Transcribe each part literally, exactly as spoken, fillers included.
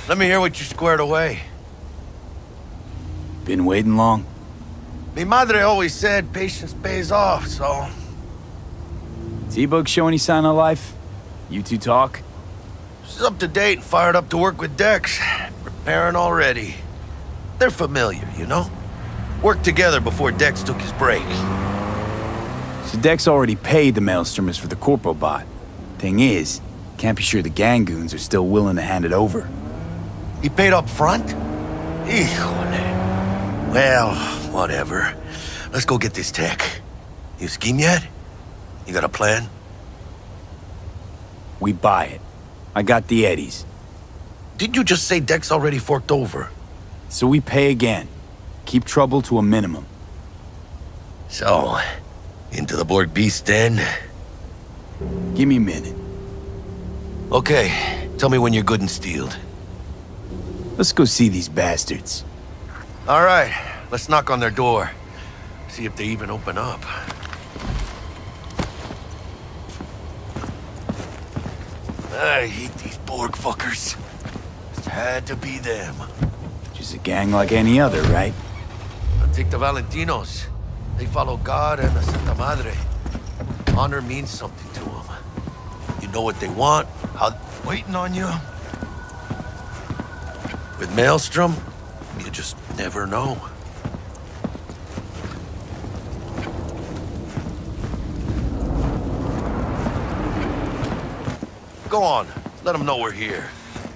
Let me hear what you squared away. Been waiting long? Mi madre always said patience pays off, so... T-Bug show any sign of life? You two talk? She's up to date and fired up to work with Dex. Preparing already. They're familiar, you know? Worked together before Dex took his break. So Dex already paid the Maelstromers for the Corpo bot. Thing is, can't be sure the Gangoons are still willing to hand it over. He paid up front? Híjole. Well, whatever. Let's go get this tech. You scheme yet? You got a plan? We buy it. I got the Eddies. Did you just say Dex already forked over? So we pay again. Keep trouble to a minimum. So, into the Borg Beast den? Give me a minute. Okay, tell me when you're good and steeled. Let's go see these bastards. All right, let's knock on their door. See if they even open up. I hate these Borg fuckers. It had to be them. Just a gang like any other, right? I'll take the Valentinos. They follow God and the Santa Madre. Honor means something to them. You know what they want, how... Waiting on you. With Maelstrom, you just never know. Go on, let them know we're here.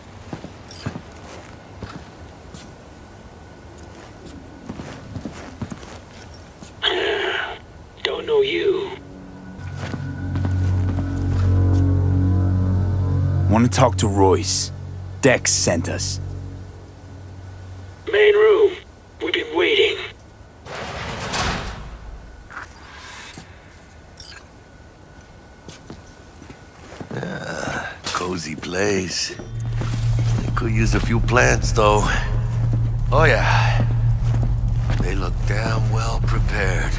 Don't know you. Want to talk to Royce. Dex sent us. Main room. We've been waiting. Ah, cozy place. They could use a few plants, though. Oh yeah. They look damn well prepared.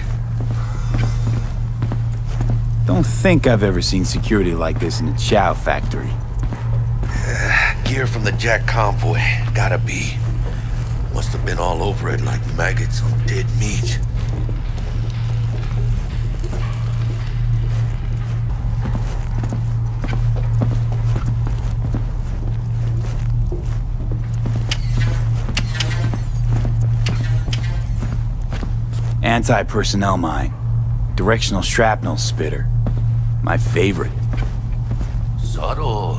Don't think I've ever seen security like this in a chow factory. Uh, gear from the Jack convoy. Gotta be. Must have been all over it like maggots on dead meat. Anti-personnel mine. Directional shrapnel spitter. My favorite. Subtle.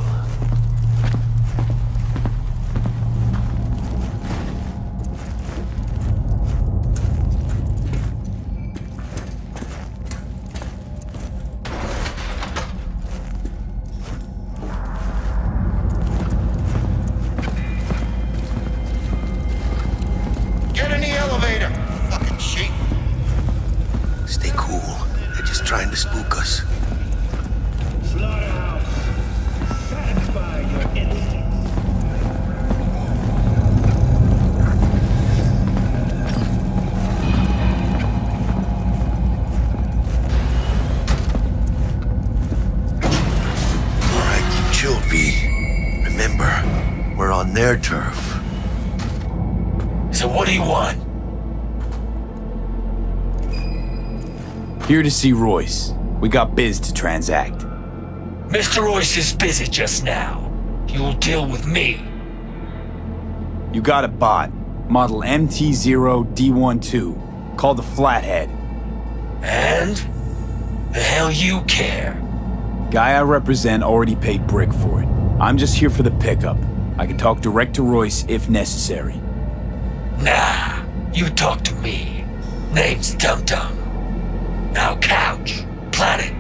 Get in the elevator, fucking sheep. Stay cool. They're just trying to spook us. Slaughterhouse. Satisfy your instincts. All right, keep chill, V. Remember, we're on their turf. So what do you want? Here to see Royce. We got biz to transact. Mister Royce is busy just now. You'll deal with me. You got a bot. Model M T zero D twelve. Called the Flathead. And? The hell you care? Guy I represent already paid brick for it. I'm just here for the pickup. I can talk direct to Royce if necessary. Nah, you talk to me. Name's Dum Dum. Now couch, planet.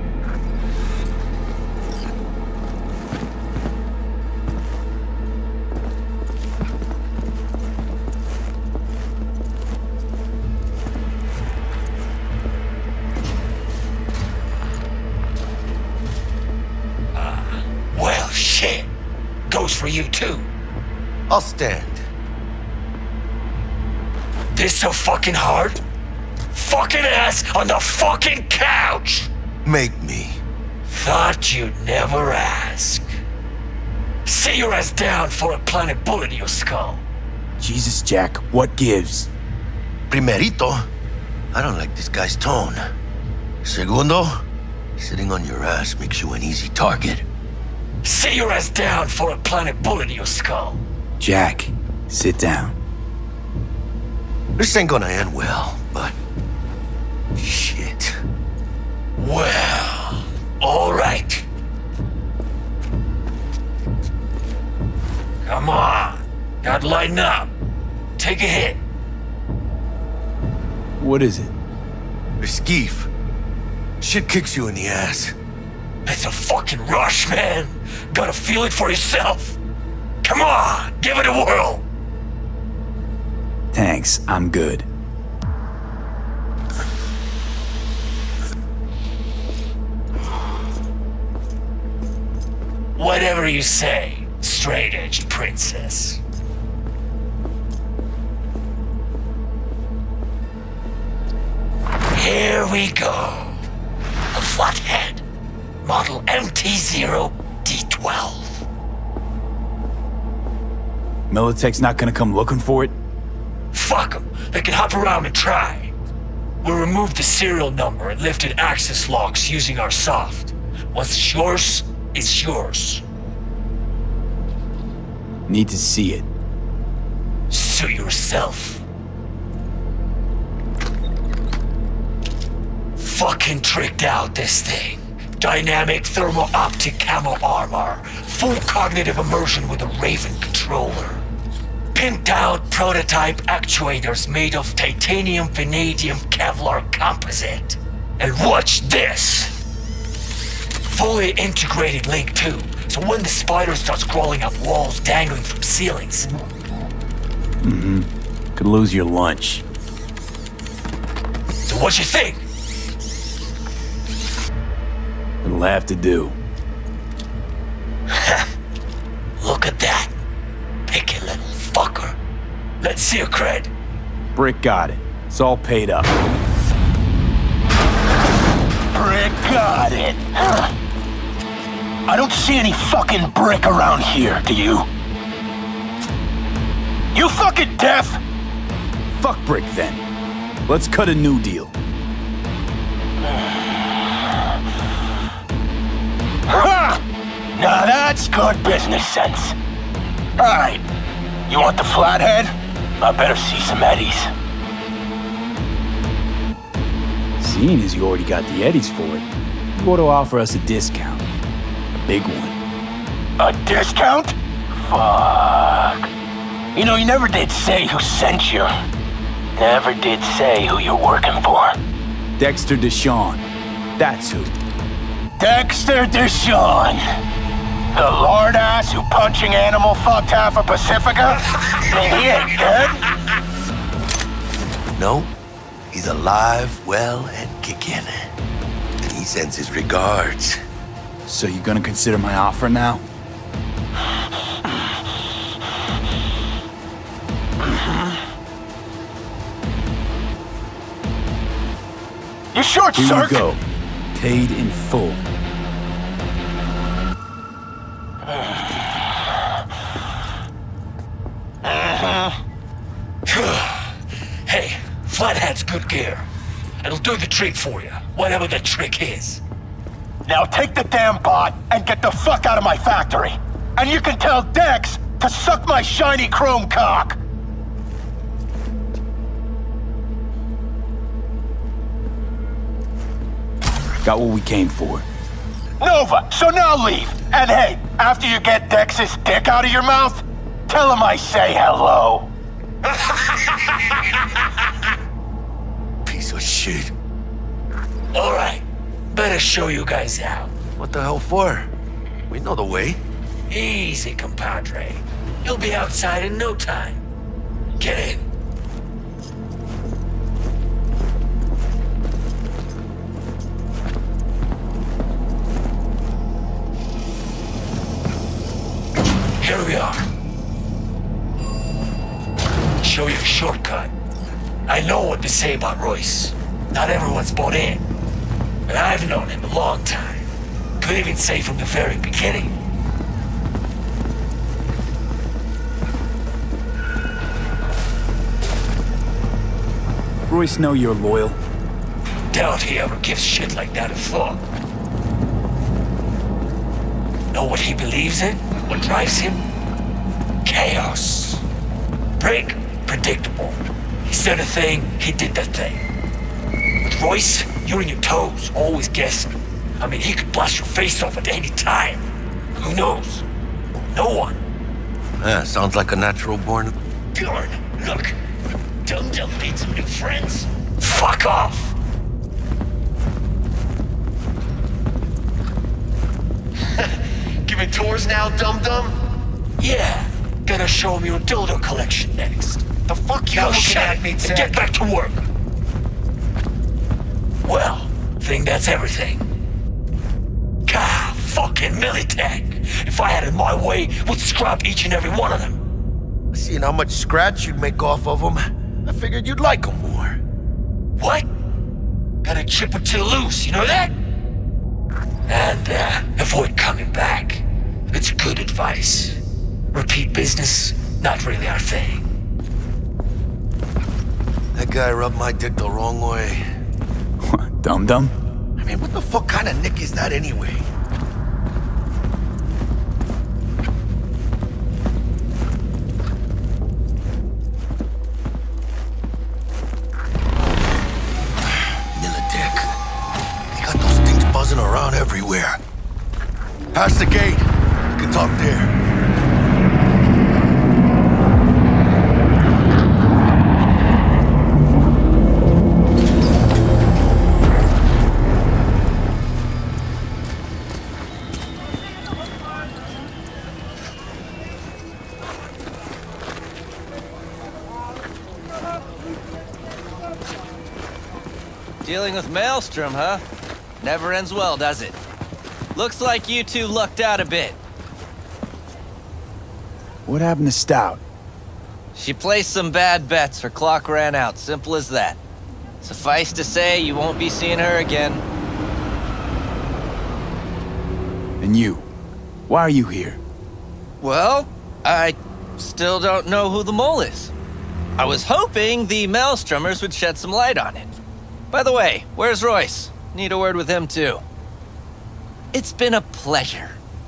Uh, well, shit. Goes for you too. I'll stand. This so fucking hard? Fucking ass on the fucking couch! Make me. Thought you'd never ask. Sit your ass down for a planet bullet in your skull. Jesus, Jack, what gives? Primerito, I don't like this guy's tone. Segundo, sitting on your ass makes you an easy target. Sit your ass down for a planet bullet in your skull. Jack, sit down. This ain't gonna end well, but... shit. Well, all right. Come on. Gotta lighten up. Take a hit. What is it? The skeef. Shit kicks you in the ass. It's a fucking rush, man. Gotta feel it for yourself. Come on, give it a whirl. Thanks, I'm good. Whatever you say, straight-edged princess. Here we go. A flathead. Model M T zero D twelve. Militech's not gonna come looking for it? Fuck them. They can hop around and try. We'll remove the serial number and lifted access locks using our soft. Once it's yours, it's yours. Need to see it. Suit yourself. Fucking tricked out, this thing. Dynamic thermo-optic camo armor. Full cognitive immersion with a Raven controller. Pimped out prototype actuators made of titanium vanadium Kevlar composite. And watch this! Fully integrated link too, so when the spider starts crawling up walls dangling from ceilings. Mm-hmm. Could lose your lunch. So what you think? It'll have to do. Look at that. Picky little fucker. Let's see your cred. Brick got it. It's all paid up. Brick got it. I don't see any fucking brick around here, do you? You fucking deaf? Fuck Brick then. Let's cut a new deal. Ha! Now that's good business sense. Alright, you want the flathead? I better see some eddies. Seeing as you already got the eddies for it, you ought to offer us a discount. A big one. A discount? Fuck. You know, you never did say who sent you. Never did say who you're working for. Dexter Deshawn. That's who. Dexter Deshawn. The lord ass who punching animal fucked half of Pacifica? He ain't dead. No, he's alive, well, and kicking. And he sends his regards. So you gonna consider my offer now? You short Here circuit. you go. Paid in full. Hey, Flathead's good gear. It'll do the trick for you, whatever the trick is. Now take the damn bot and get the fuck out of my factory. And you can tell Dex to suck my shiny chrome cock. Got what we came for. Nova, so now leave. And hey, after you get Dex's dick out of your mouth, tell him I say hello. Piece of shit. All right, better show you guys out. What the hell for? We know the way. Easy, compadre. You'll be outside in no time. Get in. Here we are. Show you a shortcut. I know what to say about Royce. Not everyone's bought in. But I've known him a long time. Could even say from the very beginning. Royce know you're loyal? Doubt he ever gives shit like that a thought. Know what he believes in? What drives him? Chaos. Break, predictable. He said a thing, he did that thing. With Royce, you're on your toes, always guessing. I mean, he could blast your face off at any time. Who knows? No one. Yeah, sounds like a natural born... Bjorn, look. Dum Dum made some new friends. Fuck off! Giving tours now, Dum Dum? Yeah, gonna show him your dildo collection next. The fuck you Now looking shut at it me, and Ted? get back to work. Well, think that's everything. God, fucking Militech. If I had it my way, would scrap each and every one of them. Seeing how much scratch you'd make off of them, I figured you'd like them more. What? Got a chip or two loose, you know that? And, uh, avoid coming back. It's good advice. Repeat business, not really our thing. That guy rubbed my dick the wrong way. What, dum-dum? I mean, what the fuck kind of nick is that anyway? Around everywhere. Past the gate. We can talk there. Dealing with Maelstrom, huh? Never ends well, does it? Looks like you two lucked out a bit. What happened to Stout? She placed some bad bets, her clock ran out, simple as that. Suffice to say, you won't be seeing her again. And you? Why are you here? Well, I still don't know who the mole is. I was hoping the Maelstromers would shed some light on it. By the way, where's Royce? Need a word with him, too. It's been a pleasure.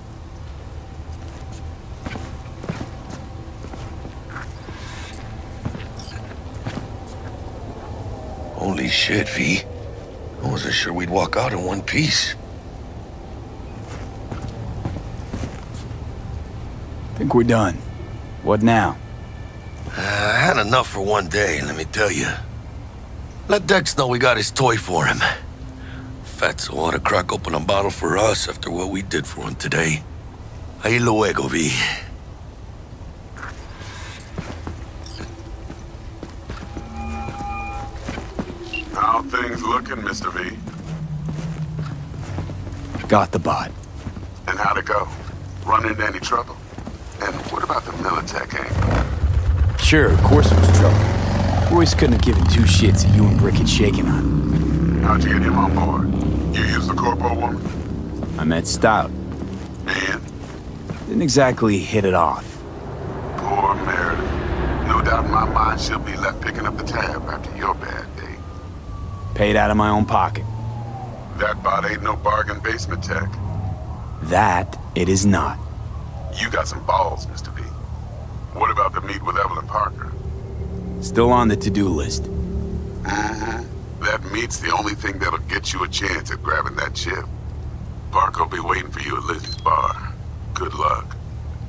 Holy shit, V. I wasn't sure we'd walk out in one piece. Think we're done. What now? Uh, I had enough for one day, let me tell you. Let Dex know we got his toy for him. Fatso ought to crack open a bottle for us after what we did for him today. Ahí luego, V. How things looking, Mister V? Got the bot. And how'd it go? Run into any trouble? And what about the Militech angle? Sure, of course it was trouble. Royce couldn't have given two shits if you and Brick had shaken on him. How'd you get him on board? You used the corpo woman? I met Stout. And? Didn't exactly hit it off. Poor Meredith. No doubt in my mind she'll be left picking up the tab after your bad day. Paid out of my own pocket. That bot ain't no bargain basement tech. That it is not. You got some balls, Mister V. What about the meet with Evelyn Parker? Still on the to-do list. Mm-hmm. That meet's the only thing that'll get you a chance at grabbing that chip. Parker'll be waiting for you at Lizzie's bar. Good luck.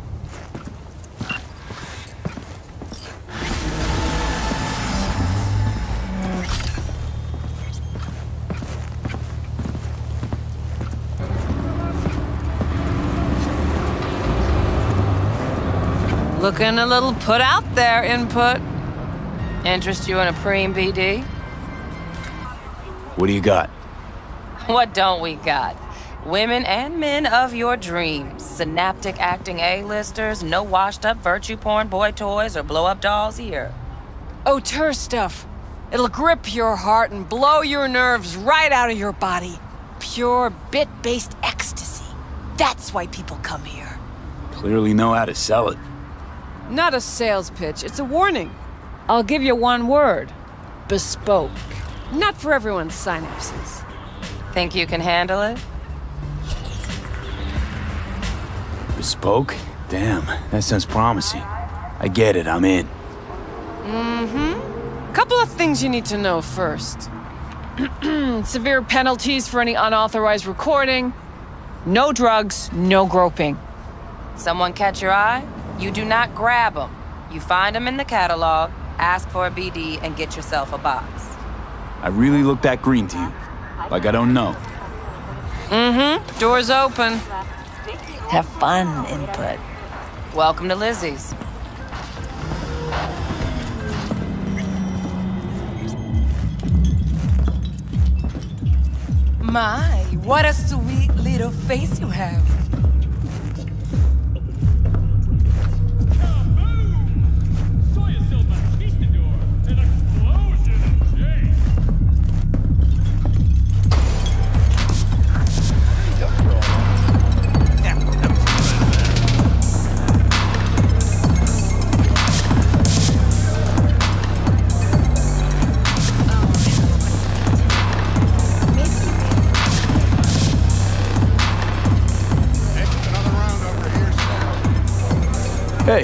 Looking a little put out there, Input. Interest you in a preem B D? What do you got? What don't we got? Women and men of your dreams. Synaptic acting A-listers, no washed-up virtue porn boy toys or blow-up dolls here. Auteur stuff. It'll grip your heart and blow your nerves right out of your body. Pure bit-based ecstasy. That's why people come here. Clearly know how to sell it. Not a sales pitch, it's a warning. I'll give you one word. bespoke. Not for everyone's synapses. Think you can handle it? Bespoke? Damn, that sounds promising. I get it, I'm in. Mm-hmm. Couple of things you need to know first. Severe penalties for any unauthorized recording. No drugs, no groping. Someone catch your eye? You do not grab them. You find them in the catalog, ask for a B D, and get yourself a box. I really look that green to you. Like I don't know. Mm-hmm. Door's open. Have fun, input. Welcome to Lizzie's. My, what a sweet little face you have. Hey.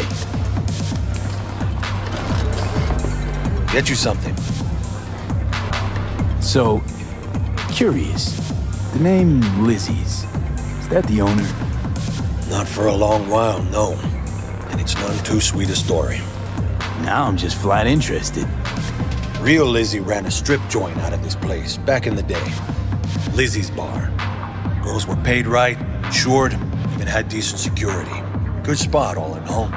Get you something. So, curious. The name Lizzie's, is that the owner? Not for a long while, no. And it's none too sweet a story. Now I'm just flat interested. Real Lizzie ran a strip joint out of this place back in the day. Lizzie's Bar. Girls were paid right, insured, even had decent security. Good spot, all in all.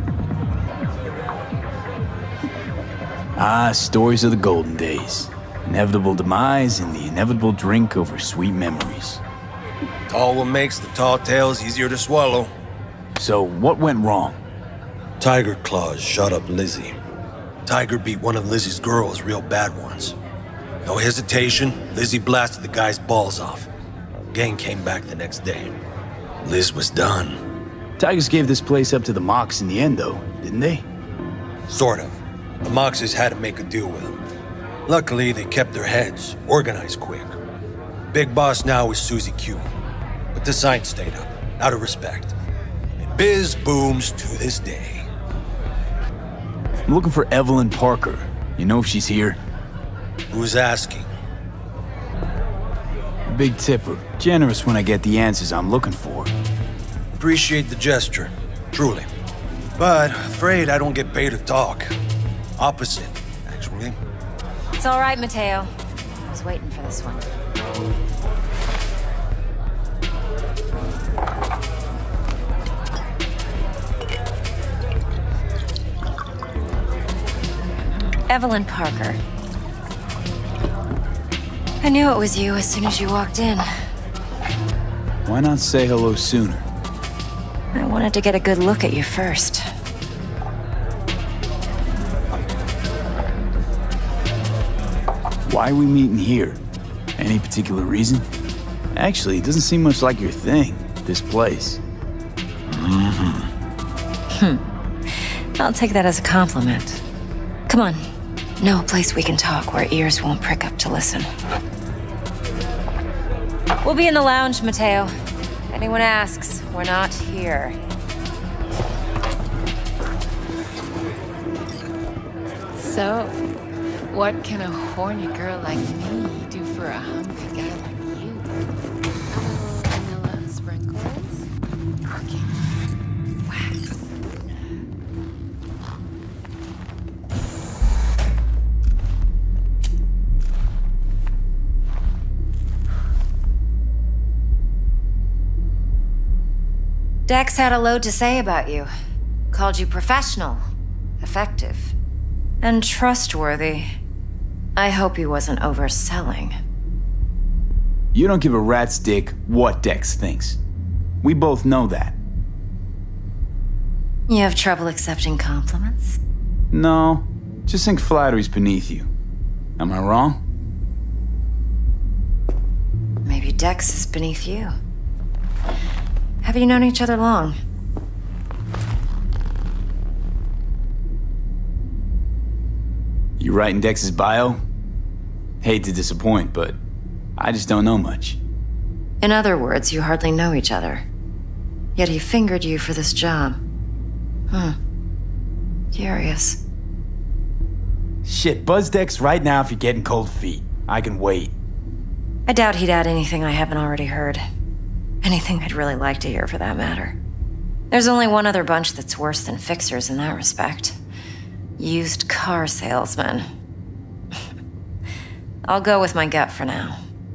Ah, stories of the golden days. Inevitable demise and the inevitable drink over sweet memories. It's all what makes the tall tales easier to swallow. So, what went wrong? Tiger Claws shot up Lizzie. Tiger beat one of Lizzie's girls real bad once. No hesitation, Lizzie blasted the guy's balls off. Gang came back the next day. Liz was done. Tigers gave this place up to the Mox in the end, though, didn't they? Sort of. The Moxes had to make a deal with them. Luckily, they kept their heads, organized quick. Big boss now is Susie Q. But the sign stayed up, out of respect. And biz booms to this day. I'm looking for Evelyn Parker. You know if she's here? Who's asking? A big tipper. Generous when I get the answers I'm looking for. Appreciate the gesture, truly. But afraid I don't get paid to talk. Opposite, actually. It's all right, Mateo. I was waiting for this one. Evelyn Parker. I knew it was you as soon as you walked in. Why not say hello sooner? I wanted to get a good look at you first. Why are we meeting here? Any particular reason? Actually, it doesn't seem much like your thing, this place. Mm-hmm. Hmm. I'll take that as a compliment. Come on. Know a place we can talk where ears won't prick up to listen. We'll be in the lounge, Mateo. If anyone asks, we're not here. So, what can a horny girl like me do for a humpy guy like you? Oh, vanilla sprinkles? Okay. Wax. Dex had a load to say about you. Called you professional, effective, and trustworthy. I hope he wasn't overselling. You don't give a rat's dick what Dex thinks. We both know that. You have trouble accepting compliments? No, just think flattery's beneath you. Am I wrong? Maybe Dex is beneath you. Have you known each other long? You writing Dex's bio? Hate to disappoint, but I just don't know much. In other words, you hardly know each other. Yet he fingered you for this job. Hmm. Curious. Shit, buzz Dex right now if you're getting cold feet. I can wait. I doubt he'd add anything I haven't already heard. Anything I'd really like to hear, for that matter. There's only one other bunch that's worse than fixers in that respect. Used car salesmen. I'll go with my gut for now.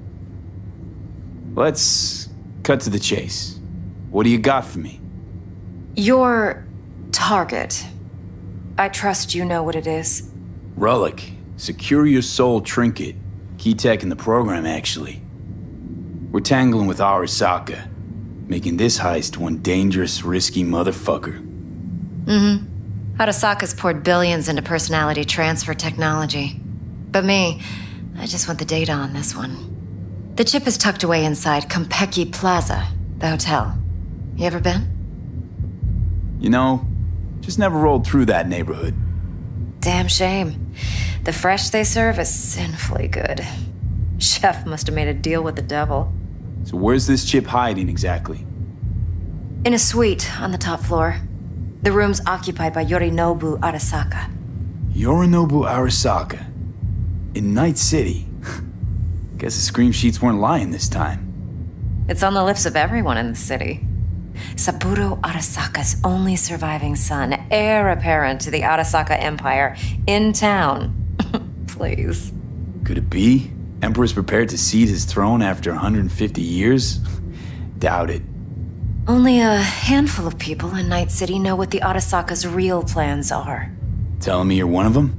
Let's cut to the chase. What do you got for me? Your target. I trust you know what it is. Relic. Secure your soul trinket. Key tech in the program, actually. We're tangling with Arasaka, making this heist one dangerous, risky motherfucker. Mm-hmm. Arasaka's poured billions into personality transfer technology. But me, I just want the data on this one. The chip is tucked away inside Kompeki Plaza, the hotel. You ever been? You know, just never rolled through that neighborhood. Damn shame. The fresh they serve is sinfully good. Chef must have made a deal with the devil. So where's this chip hiding exactly? In a suite on the top floor. The room's occupied by Yorinobu Arasaka. Yorinobu Arasaka? In Night City? Guess the scream sheets weren't lying this time. It's on the lips of everyone in the city. Saburo Arasaka's only surviving son, heir apparent to the Arasaka Empire, in town. Please. Could it be? Emperor's prepared to cede his throne after one hundred fifty years? Doubt it. Only a handful of people in Night City know what the Arasaka's real plans are. Telling me you're one of them?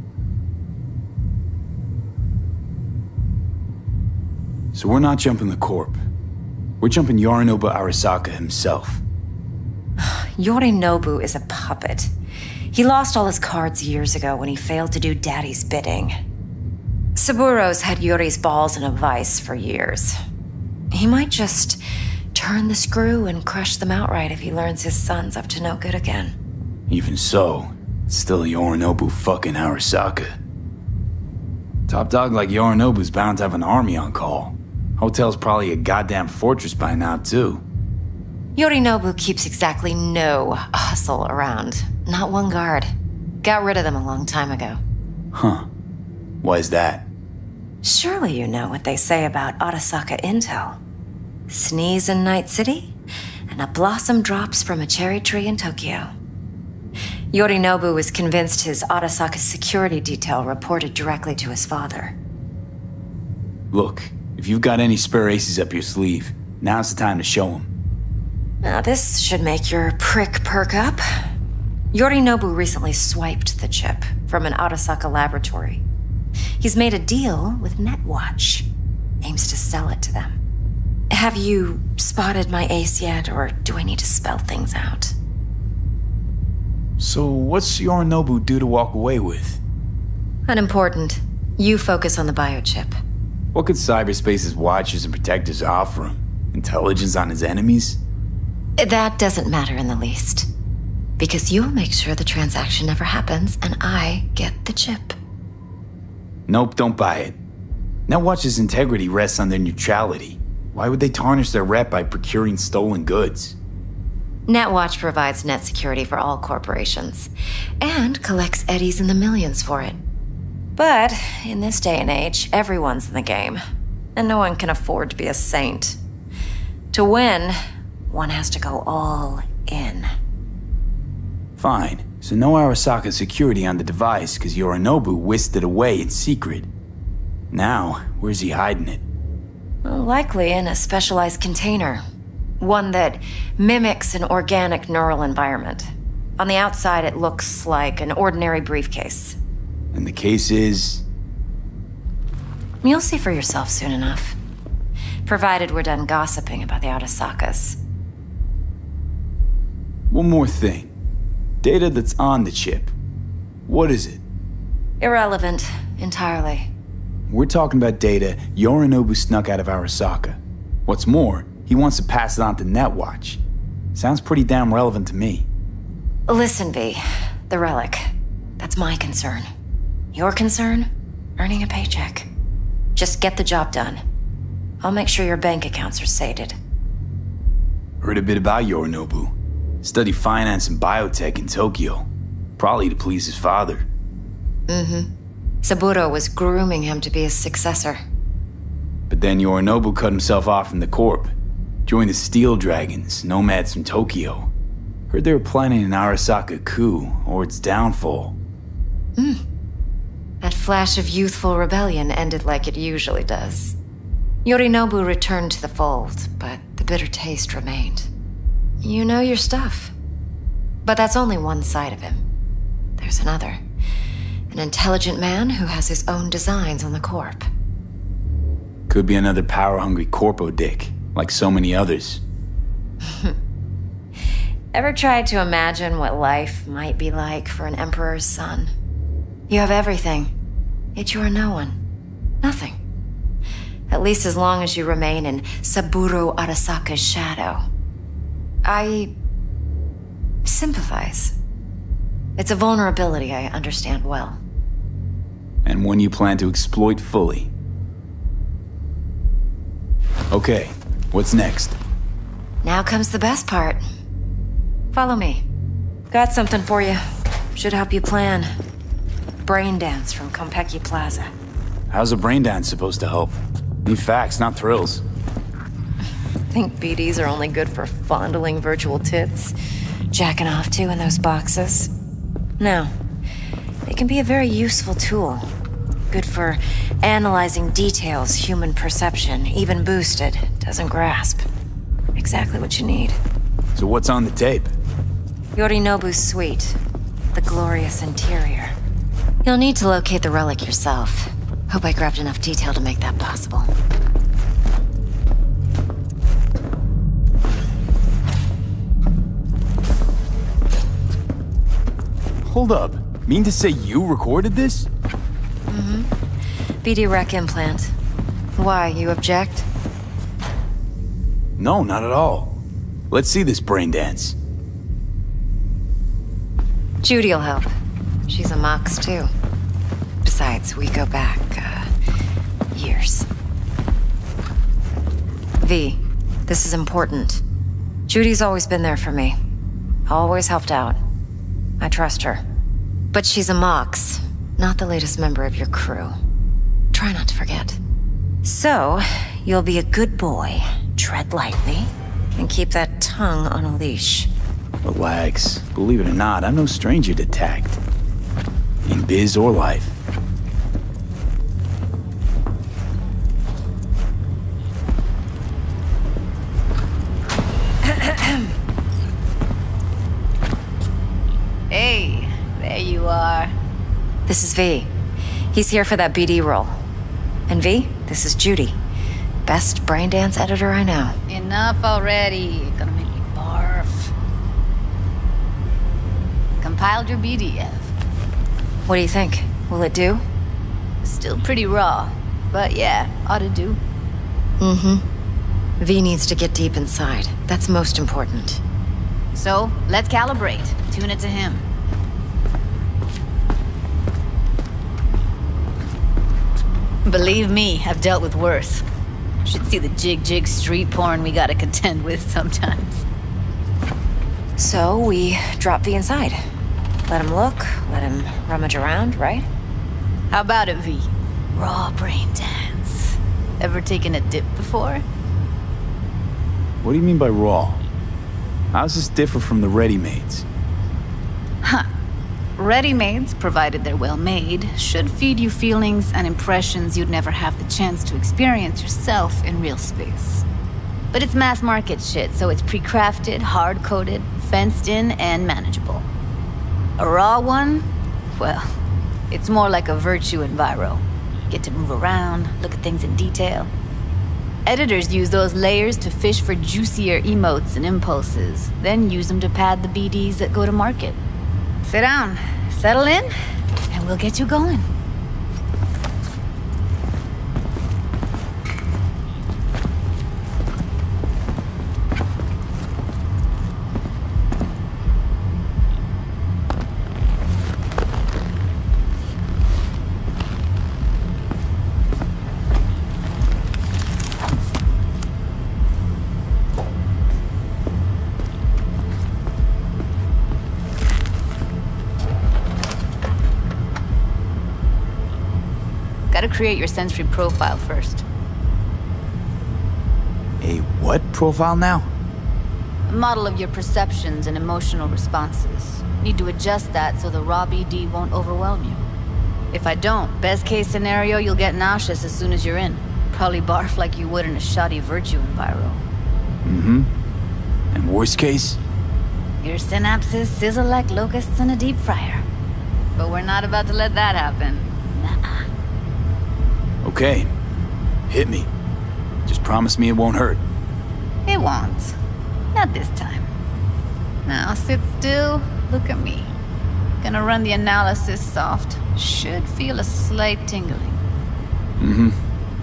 So we're not jumping the Corp. We're jumping Yorinobu Arasaka himself. Yorinobu is a puppet. He lost all his cards years ago when he failed to do Daddy's bidding. Saburo's had Yuri's balls in a vice for years. He might just turn the screw and crush them outright if he learns his son's up to no good again. Even so, it's still Yorinobu fucking Arasaka. Top dog like Yorinobu's bound to have an army on call. Hotel's probably a goddamn fortress by now, too. Yorinobu keeps exactly no hustle around. Not one guard. Got rid of them a long time ago. Huh. Why is that? Surely you know what they say about Arasaka intel. Sneeze in Night City, and a blossom drops from a cherry tree in Tokyo. Yorinobu was convinced his Arasaka's security detail reported directly to his father. Look, if you've got any spare aces up your sleeve, now's the time to show them. Now this should make your prick perk up. Yorinobu recently swiped the chip from an Arasaka laboratory. He's made a deal with Netwatch. Aims to sell it to them. Have you spotted my ace yet, or do I need to spell things out? So what's Yorinobu due to walk away with? Unimportant. You focus on the biochip. What could cyberspace's watchers and protectors offer him? Intelligence on his enemies? That doesn't matter in the least. Because you'll make sure the transaction never happens, and I get the chip. Nope, don't buy it. Netwatch's integrity rests on their neutrality. Why would they tarnish their rep by procuring stolen goods? Netwatch provides net security for all corporations, and collects eddies in the millions for it. But in this day and age, everyone's in the game, and no one can afford to be a saint. To win, one has to go all in. Fine. So no Arasaka security on the device because Yorinobu whisked it away in secret. Now, where's he hiding it? Well, likely in a specialized container. One that mimics an organic neural environment. On the outside, it looks like an ordinary briefcase. And the case is? You'll see for yourself soon enough. Provided we're done gossiping about the Arasakas. One more thing. Data that's on the chip. What is it? Irrelevant, entirely. We're talking about data Yorinobu snuck out of Arasaka. What's more, he wants to pass it on to Netwatch. Sounds pretty damn relevant to me. Listen, V. The relic. That's my concern. Your concern? Earning a paycheck. Just get the job done. I'll make sure your bank accounts are sated. Heard a bit about Yorinobu. Studied finance and biotech in Tokyo. Probably to please his father. Mm-hmm. Saburo was grooming him to be his successor. But then Yorinobu cut himself off from the Corp. Joined the Steel Dragons, nomads from Tokyo. Heard they were planning an Arasaka coup, or its downfall. Hmm. That flash of youthful rebellion ended like it usually does. Yorinobu returned to the fold, but the bitter taste remained. You know your stuff. But that's only one side of him. There's another. An intelligent man who has his own designs on the Corp. Could be another power-hungry corpo dick, like so many others. Ever tried to imagine what life might be like for an emperor's son? You have everything, yet you are no one. Nothing. At least as long as you remain in Saburo Arasaka's shadow. I sympathize. It's a vulnerability I understand well. And one you plan to exploit fully. Okay, what's next? Now comes the best part. Follow me. Got something for you. Should help you plan. Brain dance from Konpeki Plaza. How's a brain dance supposed to help? Need facts, not thrills. Think B Ds are only good for fondling virtual tits? Jacking off to in those boxes? No. They can be a very useful tool. Good for analyzing details human perception, even boosted, doesn't grasp. Exactly what you need. So what's on the tape? Yorinobu's suite. The glorious interior. You'll need to locate the relic yourself. Hope I grabbed enough detail to make that possible. Hold up. Mean to say you recorded this? Mm-hmm. B D rec implant. Why, you object? No, not at all. Let's see this brain dance. Judy'll help. She's a Mox, too. Besides, we go back, uh, years. V, this is important. Judy's always been there for me. Always helped out. I trust her. But she's a Mox, not the latest member of your crew. Try not to forget. So, you'll be a good boy, tread lightly, and keep that tongue on a leash. Relax. Believe it or not, I'm no stranger to tact. In biz or life. Hey, there you are. This is V. He's here for that B D role. And V, this is Judy. Best brain dance editor I know. Enough already. Gonna make me barf. Compiled your B D F. What do you think? Will it do? Still pretty raw, but yeah, ought to do. Mm-hmm. V needs to get deep inside. That's most important. So, let's calibrate. Tune it to him. Believe me, I've dealt with worse. Should see the jig-jig street porn we gotta contend with sometimes. So, we drop V inside. Let him look, let him rummage around, right? How about it, V? Raw brain dance. Ever taken a dip before? What do you mean by raw? How's this differ from the ready-mades? Huh. Ready-mades, provided they're well-made, should feed you feelings and impressions you'd never have the chance to experience yourself in real space. But it's mass-market shit, so it's pre-crafted, hard-coded, fenced-in, and manageable. A raw one? Well, it's more like a virtue enviro. Get to move around, look at things in detail. Editors use those layers to fish for juicier emotes and impulses, then use them to pad the B Ds that go to market. Sit down, settle in, and we'll get you going. Gotta create your sensory profile first. A what profile now? A model of your perceptions and emotional responses. Need to adjust that so the raw B D won't overwhelm you. If I don't, best case scenario, you'll get nauseous as soon as you're in. Probably barf like you would in a shoddy virtue enviro. Mm-hmm. And worst case? Your synapses sizzle like locusts in a deep fryer. But we're not about to let that happen. Nuh-uh. Okay. Hit me. Just promise me it won't hurt. It won't. Not this time. Now sit still, look at me. Gonna run the analysis soft. Should feel a slight tingling. Mm-hmm.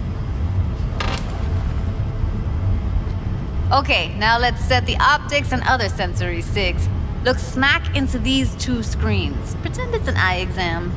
Okay, now let's set the optics and other sensory sigs. Look smack into these two screens. Pretend it's an eye exam.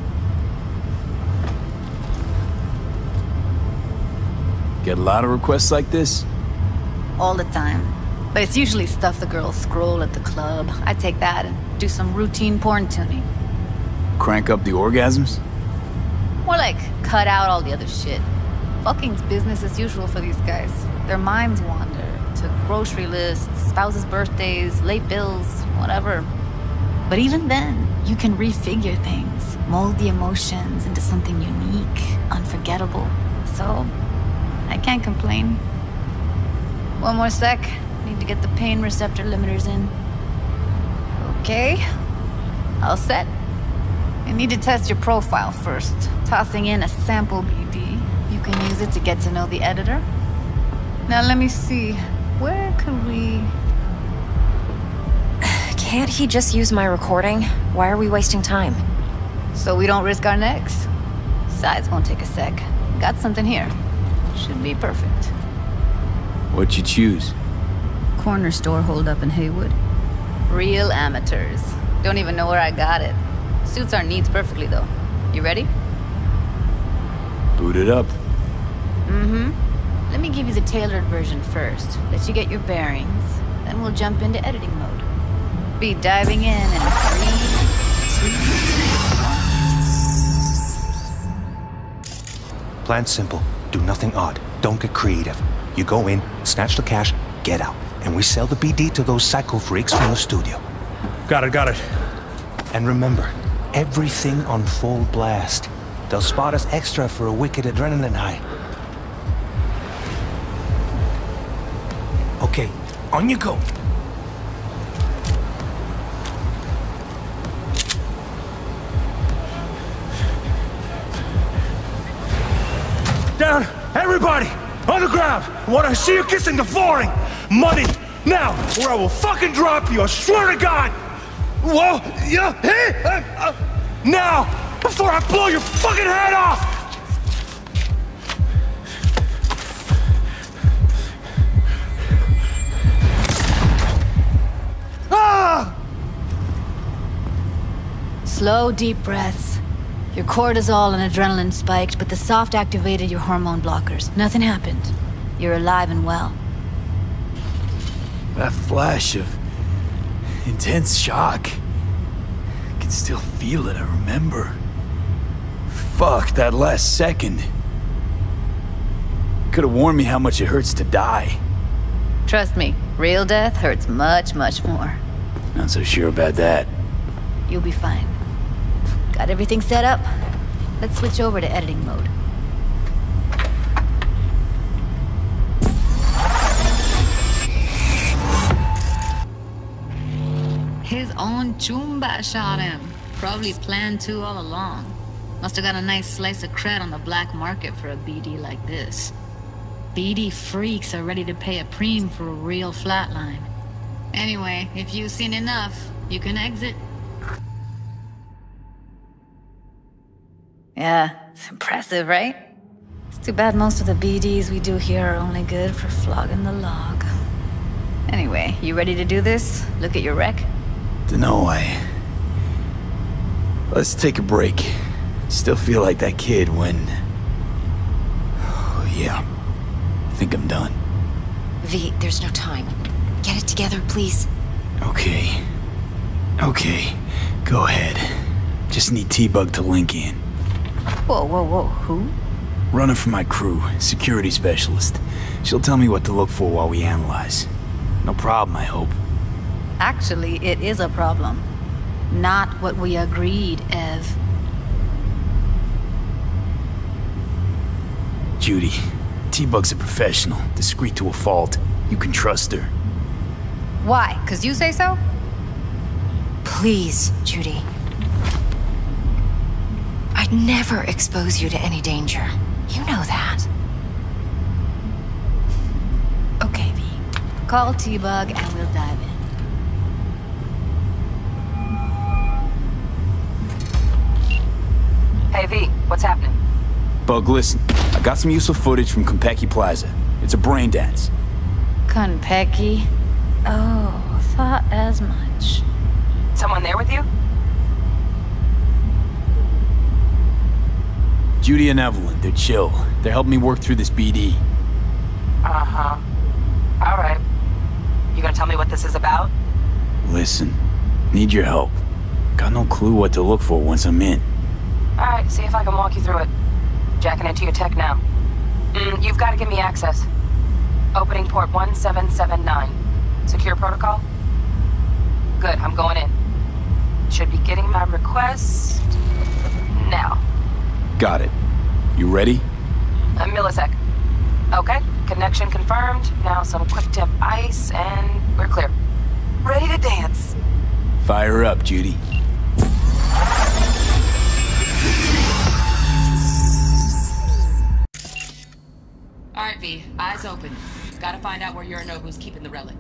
Get a lot of requests like this? All the time. But it's usually stuff the girls scroll at the club. I take that and do some routine porn tuning. Crank up the orgasms? More like, cut out all the other shit. Fucking's business as usual for these guys. Their minds wander to grocery lists, spouses' birthdays, late bills, whatever. But even then, you can refigure things, mold the emotions into something unique, unforgettable. So, I can't complain. One more sec. Need to get the pain receptor limiters in. Okay. All set. I need to test your profile first. Tossing in a sample B D. You can use it to get to know the editor. Now let me see. Where could we... Can't he just use my recording? Why are we wasting time? So we don't risk our necks. Sides won't take a sec. Got something here. Should be perfect. What'd you choose? Corner store holdup in Haywood. Real amateurs. Don't even know where I got it. Suits our needs perfectly, though. You ready? Boot it up. Mm-hmm. Let me give you the tailored version first. Let you get your bearings. Then we'll jump into editing mode. Be diving in in three, two, one. Plan simple. Do nothing odd. Don't get creative. You go in, snatch the cash, get out. And we sell the B D to those psycho freaks from the studio. Got it, got it. And remember, everything on full blast. They'll spot us extra for a wicked adrenaline high. Okay, on you go. Down! Everybody! On the ground! I want to see you kissing the flooring! Money! Now! Or I will fucking drop you, I swear to God! Whoa! Yeah! Hey! Uh, uh, now! Before I blow your fucking head off! Ah! Slow, deep breaths. Your cortisol and adrenaline spiked, but the soft activated your hormone blockers. Nothing happened. You're alive and well. That flash of intense shock. I can still feel it, I remember. Fuck, that last second. Could have warned me how much it hurts to die. Trust me, real death hurts much, much more. Not so sure about that. You'll be fine. Got everything set up? Let's switch over to editing mode. His own Chumba shot him. Probably planned to all along. Must have got a nice slice of cred on the black market for a B D like this. B D freaks are ready to pay a preem for a real flatline. Anyway, if you've seen enough, you can exit. Yeah, it's impressive, right? It's too bad most of the B Ds we do here are only good for flogging the log. Anyway, you ready to do this? Look at your rec? Dunno, I... Let's take a break. Still feel like that kid when... Oh, yeah. I think I'm done. V, there's no time. Get it together, please. Okay. Okay. Go ahead. Just need T-Bug to link in. Whoa, whoa, whoa, who? Runner for my crew, security specialist. She'll tell me what to look for while we analyze. No problem, I hope. Actually, it is a problem. Not what we agreed, Ev. Judy, T-Bug's a professional, discreet to a fault. You can trust her. Why? 'Cause you say so? Please, Judy. I'd never expose you to any danger. You know that. Okay, V. Call T-Bug and we'll dive in. Hey, V, what's happening? Bug, listen. I got some useful footage from Konpeki Plaza. It's a brain dance. Konpeki? Oh, thought as much. Someone there with you? Judy and Evelyn, they're chill. They're helping me work through this B D. Uh-huh. All right. You gonna tell me what this is about? Listen, need your help. Got no clue what to look for once I'm in. All right, see if I can walk you through it. Jacking into your tech now. Mm, you've got to give me access. Opening port one seven seven nine. Secure protocol? Good, I'm going in. Should be getting my request now. Got it. You ready? A millisec. Okay, connection confirmed. Now some quick tip ice and we're clear. Ready to dance. Fire up, Judy. All right, V, eyes open. Gotta find out where Yorinobu's keeping the relic.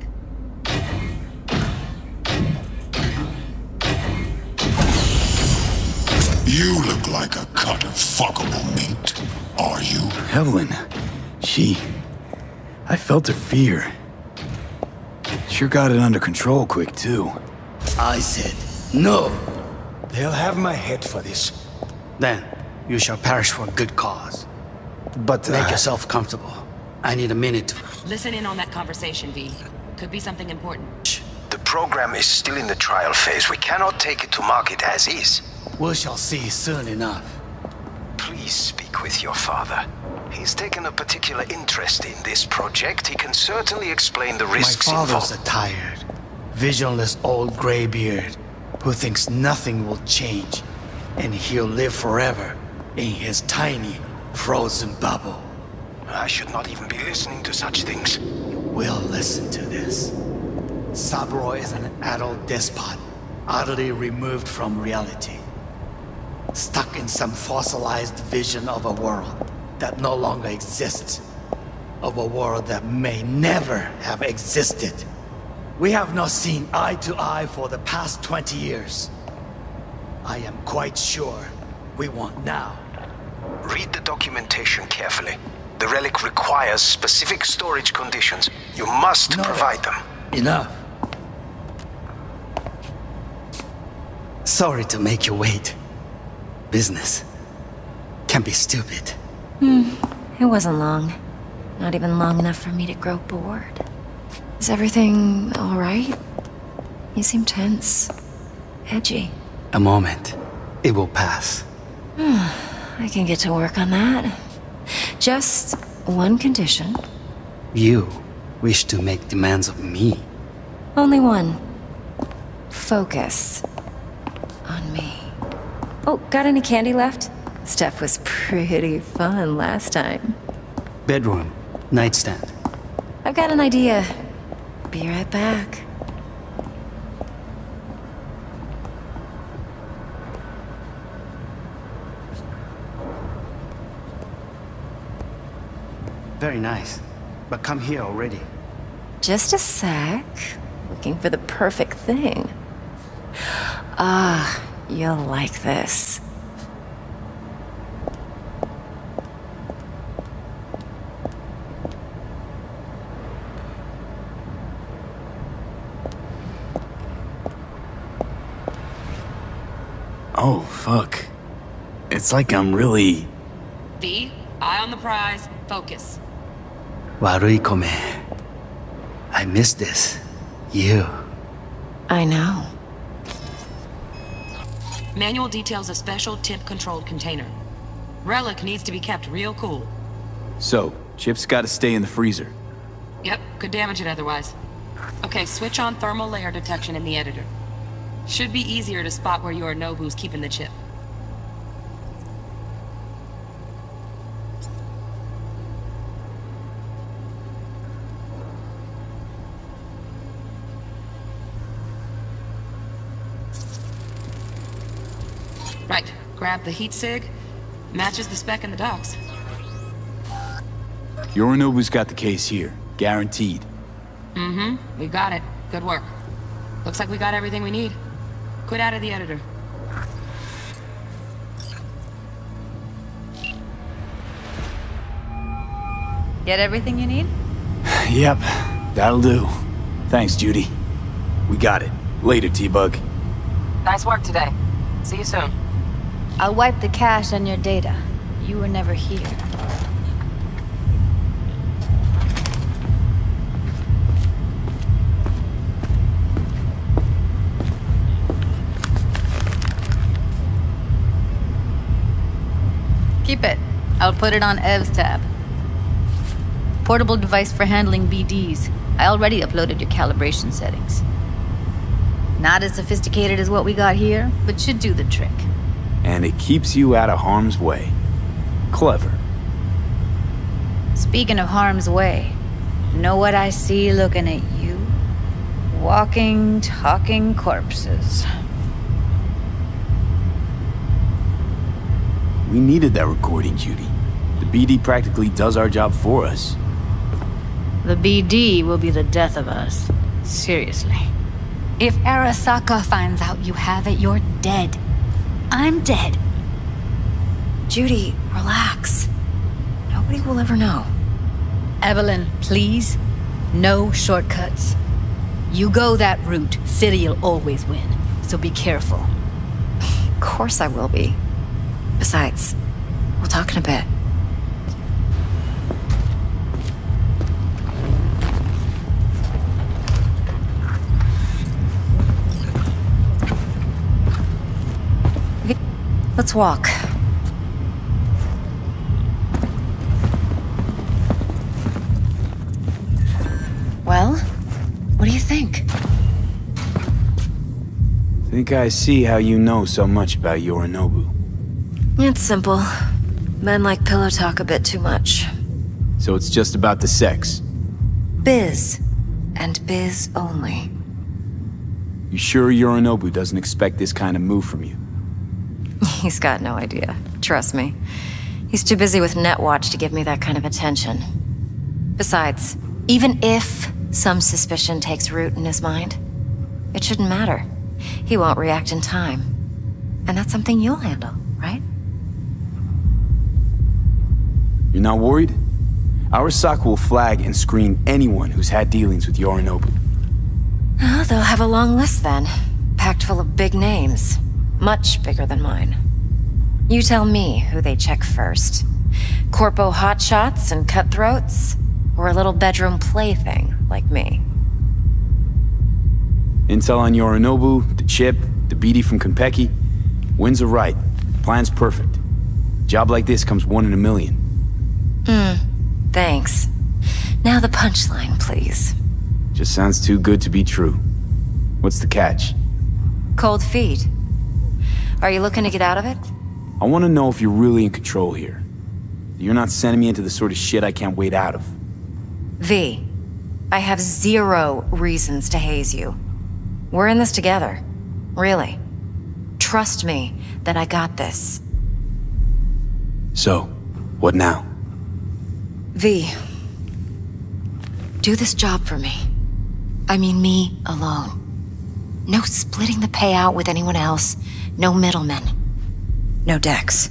You look like a cut of fuckable meat. Are you? Evelyn, she... I felt her fear. Sure got it under control quick, too. I said, no. They'll have my head for this. Then, you shall perish for a good cause. But make uh, yourself comfortable. I need a minute to... Listen in on that conversation, V. Could be something important. The program is still in the trial phase. We cannot take it to market as is. We shall see soon enough. Please speak with your father. He's taken a particular interest in this project. He can certainly explain the risks involved. My father's a tired, visionless old graybeard who thinks nothing will change, and he'll live forever in his tiny, frozen bubble. I should not even be listening to such things. You will listen to this. Saburo is an adult despot, utterly removed from reality. Stuck in some fossilized vision of a world that no longer exists. Of a world that may never have existed. We have not seen eye to eye for the past twenty years. I am quite sure we won't now. Read the documentation carefully. The relic requires specific storage conditions. You must no, provide them. Enough. Sorry to make you wait. Business can be stupid. Hmm. It wasn't long. Not even long enough for me to grow bored. Is everything all right? You seem tense. Edgy. A moment. It will pass. I can get to work on that. Just one condition. You wish to make demands of me. Only one. Focus on me. Oh, got any candy left? Stuff was pretty fun last time. Bedroom. Nightstand. I've got an idea. Be right back. Very nice. But come here already. Just a sec. Looking for the perfect thing. Ah, you'll like this. Oh, fuck. It's like I'm really... V, eye on the prize, focus. Warui kome. I miss this. You. I know. Manual details a special temp-controlled container. Relic needs to be kept real cool. So, Chip's gotta stay in the freezer. Yep, could damage it otherwise. Okay, switch on thermal layer detection in the editor. Should be easier to spot where Yorinobu's keeping the chip. Right, grab the heat sig. Matches the spec in the docs. Yorinobu's got the case here. Guaranteed. Mm-hmm. We got it. Good work. Looks like we got everything we need. Quit out of the editor. Get everything you need? Yep, that'll do. Thanks, Judy. We got it. Later, T-Bug. Nice work today. See you soon. I'll wipe the cache on your data. You were never here. Keep it. I'll put it on Ev's tab. Portable device for handling B Ds. I already uploaded your calibration settings. Not as sophisticated as what we got here, but should do the trick. And it keeps you out of harm's way. Clever. Speaking of harm's way, know what I see looking at you? Walking, talking corpses. We needed that recording, Judy. The B D practically does our job for us. The B D will be the death of us. Seriously. If Arasaka finds out you have it, you're dead. I'm dead. Judy, relax. Nobody will ever know. Evelyn, please. No shortcuts. You go that route, City'll always win. So be careful. Of course I will be. Besides, we'll talk in a bit. Okay, let's walk. Well, what do you think? Think I see how you know so much about Yorinobu. It's simple. Men like pillow talk a bit too much. So it's just about the sex? Biz. And biz only. You sure Yorinobu doesn't expect this kind of move from you? He's got no idea. Trust me. He's too busy with Netwatch to give me that kind of attention. Besides, even if some suspicion takes root in his mind, it shouldn't matter. He won't react in time. And that's something you'll handle, right? You're not worried? Arasaka will flag and screen anyone who's had dealings with Yorinobu. Oh, they'll have a long list then. Packed full of big names. Much bigger than mine. You tell me who they check first. Corpo hotshots and cutthroats? Or a little bedroom plaything like me? Intel on Yorinobu, the chip, the B D from Konpeki. Winds are right. Plan's perfect. Job like this comes one in a million. Hmm. Thanks. Now the punchline, please. Just sounds too good to be true. What's the catch? Cold feet. Are you looking to get out of it? I want to know if you're really in control here. You're not sending me into the sort of shit I can't wait out of. V, I have zero reasons to haze you. We're in this together. Really. Trust me that I got this. So, what now? V, do this job for me. I mean me alone. No splitting the payout with anyone else. No middlemen. No Dex.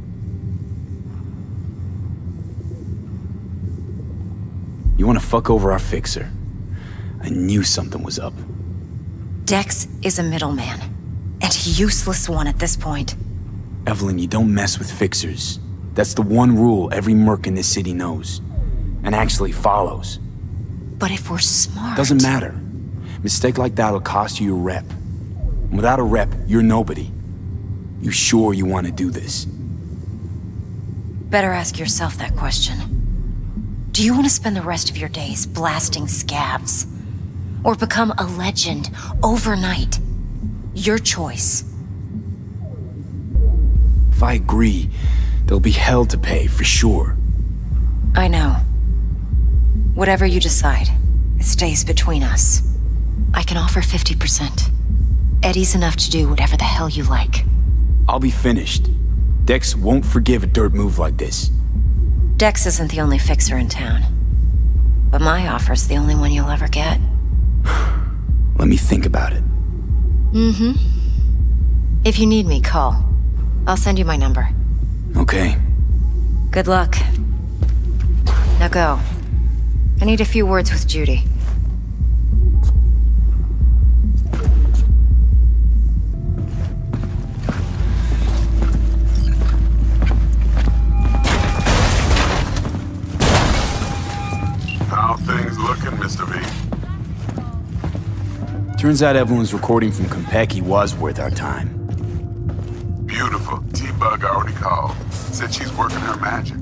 You want to fuck over our fixer? I knew something was up. Dex is a middleman. And a useless one at this point. Evelyn, you don't mess with fixers. That's the one rule every merc in this city knows. And actually follows. But if we're smart... Doesn't matter. Mistake like that'll cost you your rep. And without a rep, you're nobody. You sure you want to do this? better ask yourself that question. Do you want to spend the rest of your days blasting scabs? Or become a legend overnight? Your choice. If I agree, there'll be hell to pay, for sure. I know. Whatever you decide, it stays between us. I can offer fifty percent. Eddie's enough to do whatever the hell you like. I'll be finished. Dex won't forgive a dirt move like this. Dex isn't the only fixer in town. But my offer's the only one you'll ever get. Let me think about it. Mm-hmm. If you need me, call. I'll send you my number. Okay. Good luck. Now go. I need a few words with Judy. How things looking, Mister V? Turns out everyone's recording from Konpeki was worth our time. Beautiful. T-Bug already called. Said she's working her magic.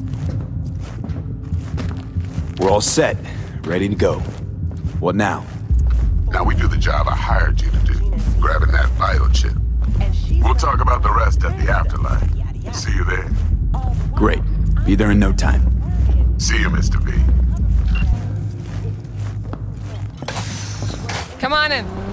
We're all set. Ready to go. What now? Now we do the job I hired you to do. Grabbing that vital chip. We'll talk about the rest at the afterlife. See you there. Great. Be there in no time. See you, Mister V. Come on in.